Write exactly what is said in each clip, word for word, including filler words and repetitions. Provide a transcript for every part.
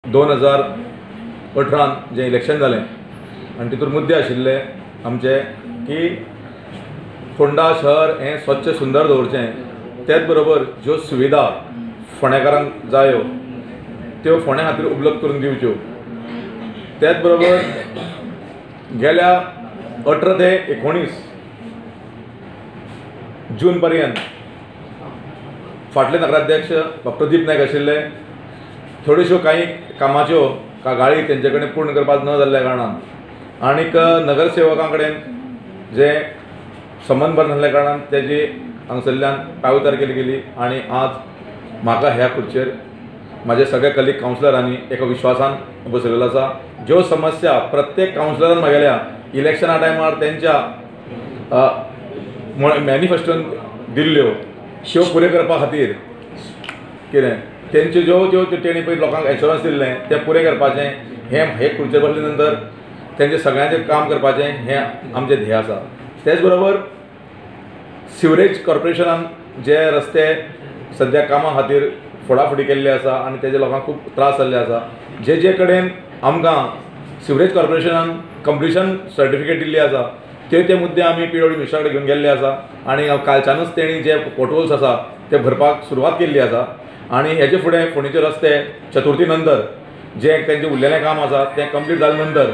दोन हजार अठरान जे इलेक्शन जालें आनी तितून मुद्दे आशिल्ले आमचे की फोंडा शहर हें स्वच्छ सुंदर दवरचें, त्याच बरोबर ज्यो सुविधा फोंडेकारांक जायो त्यो फोंड्या खातीर उपलब्ध करून दिवच्यो। त्याच बरोबर गेल्या अठरा ते एकोणीस जून पर्यंत फाटले नगराध्यक्ष प्रदीप नायक आशिल्ले, थोड्योश्यो काही कामाच्यो कागाळी तेंचे कडेन पूर्ण करपाक न जाल्ल्या कारणान आनीक नगरसेवकां कडेन जे संबंद बरे नासल्या कारणान तेजी हांगसरल्यान पावतार केली गेली आनी आज म्हाका ह्या खुर्चेर म्हाजे सगळे कलीग कावन्सिलरांनी एका विश्वासान बसयलेलो आसा। ज्यो समस्या प्रत्येक कावन्सिलरान म्हागेल्या इलेक्शना टायमार तेंच्या मॅनिफेस्टोन दिल्ल्यो त्यो पुरे करपा खातीर कितें तेंच्यो ज्यो ज्यो तेणी पळय लोकांक एश्युरन्स दिल्लें तें पुरे करपाचें हें हे खुर्चेर बसले नंतर तेंचें सगळ्यांचें काम करपाचें हें आमचें ध्येय आसा। तेच बरोबर सिवरेज कॉर्पोरेशनान जे रस्ते सद्या कामा खातीर फोडाफोडी केल्ले आसा आनी तेजे लोकांक खूब त्रास जाल्ले आसा, जे जे कडेन आमकां सिवरेज कॉर्पोरेशनान कंप्लिशन सर्टिफिकेट दिल्ली आसा ते ते मुद्दे आमी पी डब्ल्यू मिनिस्टरा कडेन घेवन गेल्ले आसा आनी कालच्यानूच तेणी जे पोटहोल्स आसा ते भरपाक सुरवात केल्ली आसा आनी हेजे फुडें फोंडेचे रस्ते चतुर्थी नंतर जे तेंचें उरलेलें काम आसा तें कंप्लीट जाले नंतर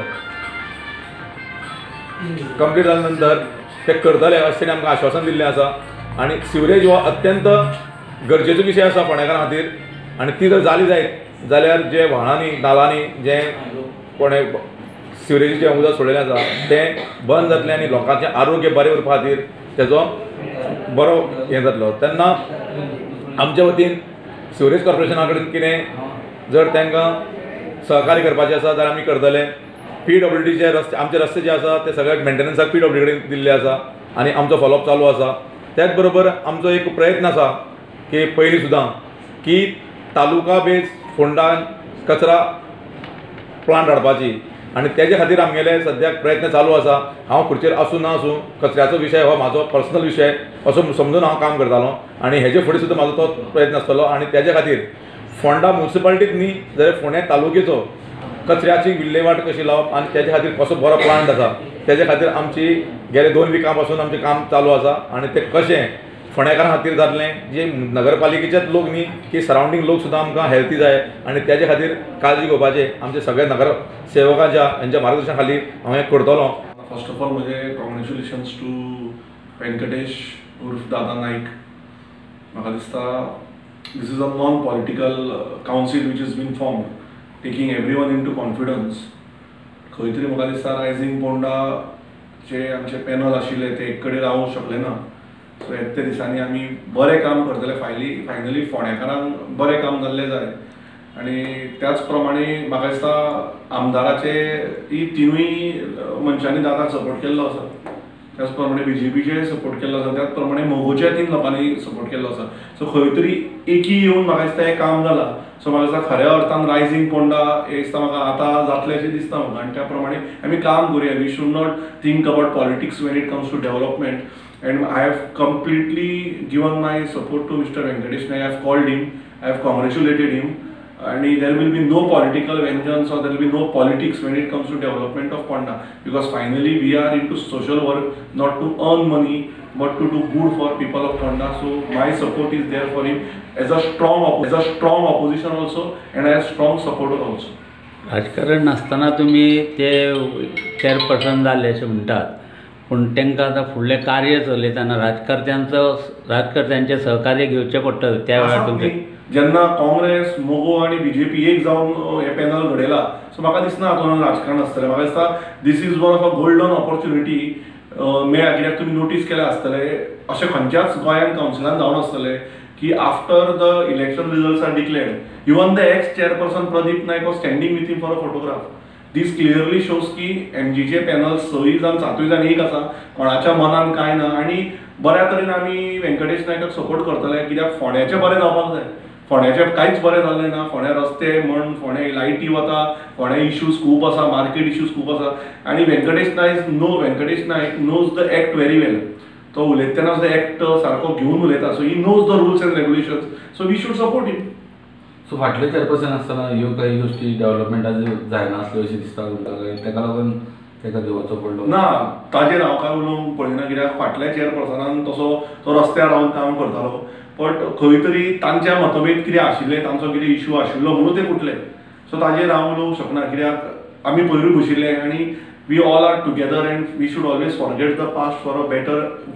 कंप्लीट जाले नंतर ते करतले अशें तेणी आमकां आश्वासन दिल्लें आसा। आनी सिवरेज हो अत्यंत गरजेचो विशय आसा फोंडेकारां खातीर आनी ती जर जाली जायत जाल्यार जे व्हाळांनी नालांनी जे कोणे सिवरेजीचें उदक सोडिल्लें आसा तें बंद जातलें आनी लोकांचें आरोग्य बरें उरपा खातीर तेजो बरो हें जातलो। तेन्ना आमचे वतीन सिवरेज कॉर्पोरेशना कडेन कितें जर तांकां सहकार्य करपाचें आसा जाल्यार आमी करतले। पी डब्ल्यू डीचे रस्ते आमचे रस्ते जे आसा ते सगळे मेंटेनन्साक पी डब्ल्यू कडेन दिल्ले आसा आनी आमचो फॉलोअप चालू आसा। त्याच बरोबर आमचो एक प्रयत्न आसा की पयलीं सुद्दां की तालुका बेज फोंडान कचरा प्लांट हाडपाची आनी तेजे खातीर आमगेले सद्याक प्रयत्न चालू आसा। हांव खुर्चेर आसूं ना आसूं कचऱ्याचो विशय हो म्हाजो पर्सनल विशय असो समजून हांव काम करतालो आनी हेजे फुडें सुद्दां म्हाजो तो प्रयत्न आसतलो आनी तेजे खातीर फोंडा म्युनिसिपालिटीक न्ही जाल्यार फोंडे तालुक्याचो कचऱ्याची विल्हेवाट कशी लावप आनी तेजे खातीर कसो बरो प्लांट आसा तेजे खातीर आमची गेले दोन विकां पासून आमचें काम चालू आसा आनी तें कशें फोंडेकारां खातीर जातलें जे नगरपालिकेचेच लोक न्ही की सरावंडींग लोक सुद्दां आमकां हेल्थी जाय आनी तेजे खातीर काळजी घेवपाचें आमचे सगळे नगर सेवकांच्या हेंच्या मार्गदर्शना खाली हांव हें करतलो। फर्स्ट ऑफ ऑल म्हजे कॉंग्रेच्युलेशन्स टू वेंकटेश उर्फ दादा नाईक। म्हाका दिसता this is a non political council which is been formed taking every one into confidence. खंय तरी म्हाका दिसता रायझींग पोंडा जे आमचे पॅनल आशिल्ले ते एक कडेन रावूंक शकले ना, सो येत्या दिसांनी आमी बरें काम करतले। फायली फायनली फोंडेकारांक बरें काम जाल्लें जाय आनी त्याच प्रमाणे म्हाका दिसता आमदाराचे ही तिनूय मनशांनी दादाक सपोर्ट केल्लो आसा, त्याच प्रमाणे बीजेपीचे सपोर्ट केल्लो आसा, त्याच प्रमाणे मोगोच्या तीन लोकांनी सपोर्ट केल्लो आसा। सो खंय तरी एकी येवन म्हाका दिसता हें काम जालां। सो म्हाका दिसता खऱ्या अर्थान रायझींग पोंडा हे दिसता म्हाका आतां जातलें अशें दिसता म्हाका आनी त्या प्रमाणे आमी काम करुया। We should not think about politics when it comes to development and I have completely given my support to Mister Venkatesh Naik. I have called him, I have congratulated him, and there will be no political vengeance or there will be no politics when it comes to development of Ponda, because finally we are into social work, not to earn money but to do good for people of Ponda. So my support is there for him as a strong as a strong opposition also and as strong supporter also. राजकारण नासतना तुम्ही ते chairperson जाले अशें म्हणटात, पूण तांकां आतां फुडलें कार्य चलयतना राजकारत्यांचो राजकारत्यांचें सहकार्य घेवचें पडटलें। त्या वेळार तुमचें जेन्ना काँग्रेस मोगो आनी बीजेपी एक जावन हे पॅनल घडयला, सो म्हाका दिसना हातूंत राजकारण आसतलें। म्हाका दिसता this is one of a golden opportunity मेळ्ळ्या, कित्याक तुमी नोटीस केलें आसतलें अशें खंयच्याच गोंयान कावन्सिलान जावन आसतलें की after the election results are declared even the ex chairperson Pradeep Nayak was standing with him for a photograph. This clearly shows की एमजीचे पॅनल सय जाण सातूय जाण एक आसा, कोणाच्या मनान कांय ना आनी बऱ्या तरेन आमी वेंकटेश नायकाक सपोर्ट करतले, कित्याक फोंड्याचें बरें जावपाक जाय। फोंड्याचें कांयच बरें जाल्लें ना, फोंड्या रस्ते म्हण फोंड्या लायटी वता, फोंड्या इश्यूज खूब आसा, मार्केट इश्यूज खूब आसा आनी Venkatesh Nayak no Venkatesh Nayak knows the act very well. तो उलयतना द एक्ट सारको घेवन उलयता, so he knows the rules and regulations, so we should support him. So फाटले चेअरपर्सन आसतना ह्यो काही गोष्टी डेव्हलपमेंटाच्यो जायना आसल्यो अशें दिसता तुमकां काय ताका लागून ताका देंवचो पडलो? ना, ताजेर हांव काय उलोवंक पळयना, कित्याक फाटल्या चेअरपर्सनान तसो तो रस्त्यार रावन काम करतालो, बट खंय तरी तांच्या मतभेद कितें आशिल्ले, तांचो कितें इशू आशिल्लो म्हणून ते फुटले. सो ताजेर हांव उलोवंक शकना, कित्याक आमी पयरूय बशिल्ले आनी we all are together and we should always forget the past for a better